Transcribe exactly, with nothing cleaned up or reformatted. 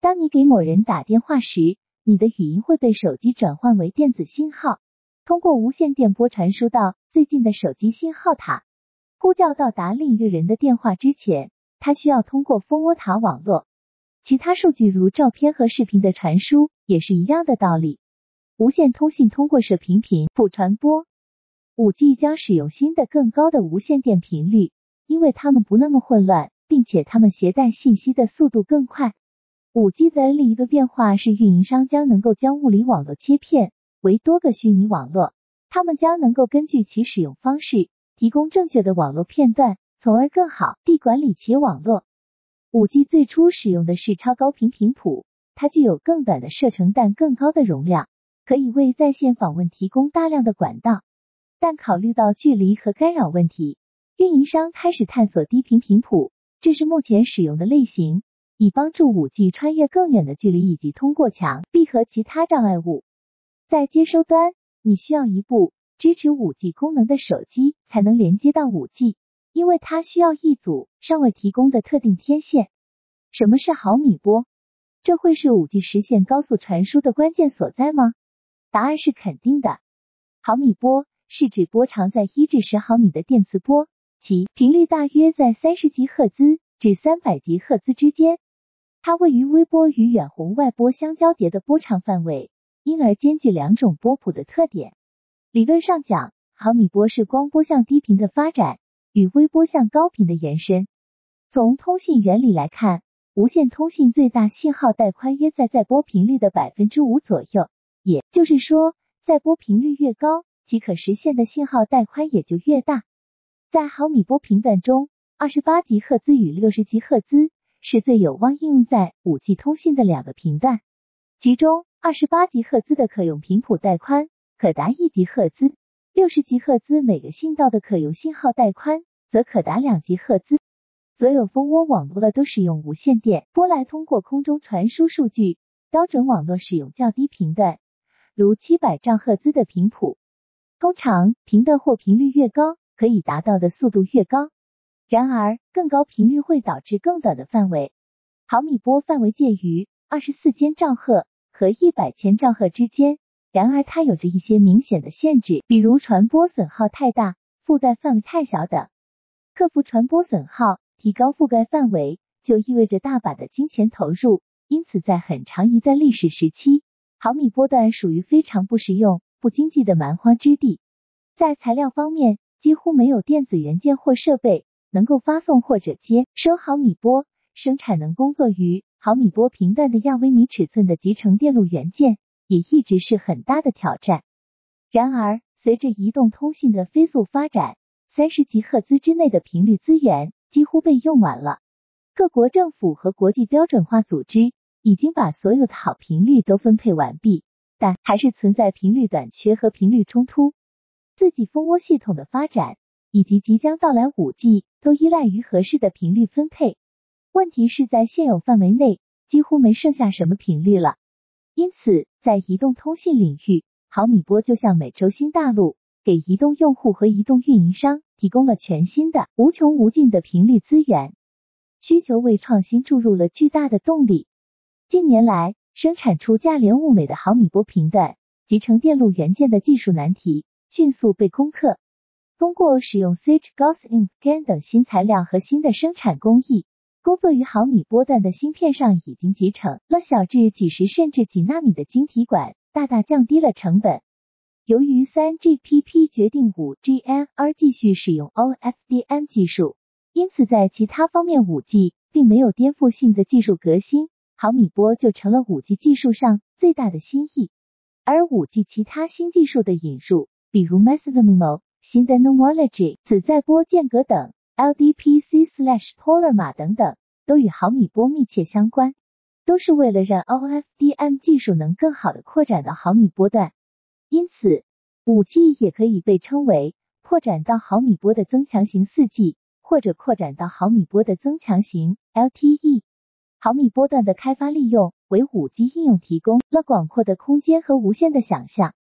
当你给某人打电话时，你的语音会被手机转换为电子信号，通过无线电波传输到最近的手机信号塔。呼叫到达另一个人的电话之前，它需要通过蜂窝塔网络。其他数据如照片和视频的传输也是一样的道理。无线通信通过射频频谱传播。五 G 将使用新的更高的无线电频率，因为它们不那么混乱，并且它们携带信息的速度更快。五 G 的另一个变化是运营商将能够将物理网络切片为多个虚拟网络，它们将能够根据其使用方式提供正确的网络片段，从而更好地管理其网络。五 G 最初使用的是超高频频谱，它具有更短的射程但更高的容量，可以为在线访问提供大量的管道。但考虑到距离和干扰问题，运营商开始探索低频频谱，这是目前使用的类型，以帮助 五 G 穿越更远的距离以及通过墙壁和其他障碍物。在接收端，你需要一部支持 五 G 功能的手机才能连接到 五 G， 因为它需要一组尚未提供的特定天线。什么是毫米波？这会是 五 G 实现高速传输的关键所在吗？答案是肯定的。毫米波是指波长在一至十毫米的电磁波，其频率大约在三十吉赫兹至三百吉赫兹之间。它位于微波与远红外波相交叠的波长范围，因而兼具两种波谱的特点。理论上讲，毫米波是光波向低频的发展，与微波向高频的延伸。从通信原理来看，无线通信最大信号带宽约在载波频率的 百分之五 左右，也就是说，载波频率越高，其可实现的信号带宽也就越大。在毫米波频段中，二十八吉赫兹与六十吉赫兹是最有望应用在 五 G 通信的两个频段，其中二十八吉赫兹的可用频谱带宽可达一吉赫兹，六十吉赫兹每个信道的可用信号带宽则可达两吉赫兹。所有蜂窝网络都使用无线电波来通过空中传输数据，标准网络使用较低频段，如七百兆赫兹的频谱。通常频段或频率越高，可以达到的速度越高。然而，更高频率会导致更短的范围。毫米波范围介于二十四千兆赫和一百千兆赫之间，然而它有着一些明显的限制，比如传播损耗太大、覆盖范围太小等。克服传播损耗，提高覆盖范围，就意味着大把的金钱投入，因此在很长一段历史时期，毫米波段属于非常不实用、不经济的蛮荒之地。在材料方面，几乎没有电子元件或设备能够发送或者接收毫米波，生产能工作于毫米波频段的亚微米尺寸的集成电路元件，也一直是很大的挑战。然而，随着移动通信的飞速发展，三十吉赫兹之内的频率资源几乎被用完了。各国政府和国际标准化组织已经把所有的好频率都分配完毕，但还是存在频率短缺和频率冲突。自己蜂窝系统的发展以及即将到来 五 G 都依赖于合适的频率分配。问题是在现有范围内几乎没剩下什么频率了。因此，在移动通信领域，毫米波就像美洲新大陆，给移动用户和移动运营商提供了全新的无穷无尽的频率资源。需求为创新注入了巨大的动力。近年来，生产出价廉物美的毫米波频段集成电路元件的技术难题迅速被攻克。通过使用 C H Gaussian G A N 等新材料和新的生产工艺，工作于毫米波段的芯片上已经集成了小至几十甚至几纳米的晶体管，大大降低了成本。由于 三 G P P 决定 五 G N R 继续使用 O F D M 技术，因此在其他方面 五 G 并没有颠覆性的技术革新，毫米波就成了 五 G 技术上最大的新意。而 五 G 其他新技术的引入，比如 Massive M I M O、新的 Nomology、子载波间隔等 L D P C/Polymer 等等，都与毫米波密切相关，都是为了让 O F D M 技术能更好地扩展到毫米波段。因此 五 G 也可以被称为扩展到毫米波的增强型 四 G， 或者扩展到毫米波的增强型 L T E。 毫米波段的开发利用为 五 G 应用提供了广阔的空间和无限的想象。